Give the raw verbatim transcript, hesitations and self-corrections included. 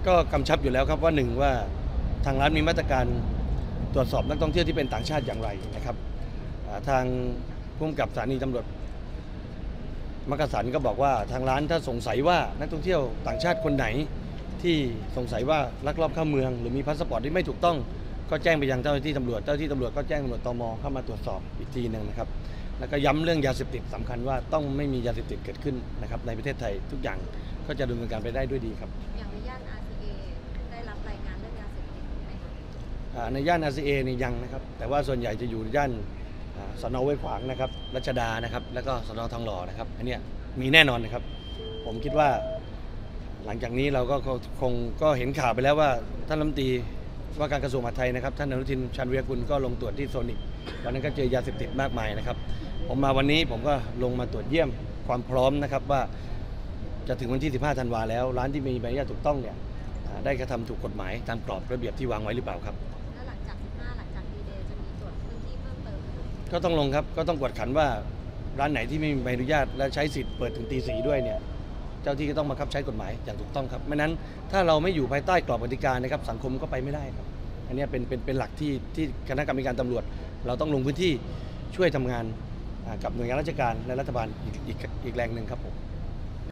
ก็กำชับอยู่แล้วครับว่าหนึ่งว่าทางร้านมีมาตรการตรวจสอบนักท่องเที่ยวที่เป็นต่างชาติอย่างไรนะครับทางผู้กำกับสถานีตำรวจมักกะสันก็บอกว่าทางร้านถ้าสงสัยว่านักท่องเที่ยวต่างชาติคนไหนที่สงสัยว่าลักลอบเข้าเมืองหรือมีพาสปอร์ตที่ไม่ถูกต้องก็แจ้งไปยังเจ้าหน้าที่ตำรวจเจ้าหน้าที่ตำรวจก็แจ้งตำรวจตม.เข้ามาตรวจสอบอีกทีหนึ่งนะครับแล้วก็ย้ำเรื่องยาเสพติดสำคัญว่าต้องไม่มียาเสพติดเกิดขึ้นนะครับในประเทศไทยทุกอย่างก็จะดำเนินการไปได้ด้วยดีครับอย่างในย่าน อาร์ ซี เอ ได้รับรายงานเรื่องยาเสพติดไหมคะในย่าน อาร์ ซี เอ นี่ยังนะครับแต่ว่าส่วนใหญ่จะอยู่ย่านสน.ห้วยขวางนะครับรัชดานะครับแล้วก็สน.ทองหล่อนะครับอันนี้มีแน่นอนนะครับผมคิดว่าหลังจากนี้เราก็คงก็เห็นข่าวไปแล้วว่าท่านรัฐมนตรีว่าการกระทรวงมหาดไทยนะครับท่านอนุทินชาญวีรกุลก็ลงตรวจที่โซนิกวันนั้นก็เจอยาเสพติดมากมายนะครับผมมาวันนี้ผมก็ลงมาตรวจเยี่ยมความพร้อมนะครับว่าจะถึงวันที่สิบห้าธันวาแล้วร้านที่มีใบอนุญาตถูกต้องเนี่ยได้กระทำถูกกฎหมายตามกรอบระเบียบที่วางไว้หรือเปล่าครับแล้วหลังจากสิบห้าหลังจากดีเดย์จะมีตรวจพื้นที่เพิ่มเติมก็ต้องลงครับก็ต้องกวดขันว่าร้านไหนที่ไม่มีใบอนุญาตและใช้สิทธิ์เปิดถึงตีสี่ด้วยเนี่ยเจ้าที่ก็ต้องบังคับใช้กฎหมายอย่างถูกต้องครับไม่นั้นถ้าเราไม่อยู่ภายใต้กรอบกติกานะครับสังคมก็ไปไม่ได้ครับอันนี้เป็นเป็นเป็นหลักที่ที่คณะกรรมการตำรวจเราต้องลงพื้นที่ช่วยทำงานกับหน่วยงานราชการและรัฐบาลอีกอีกอีกแรงหนึ่งครับผม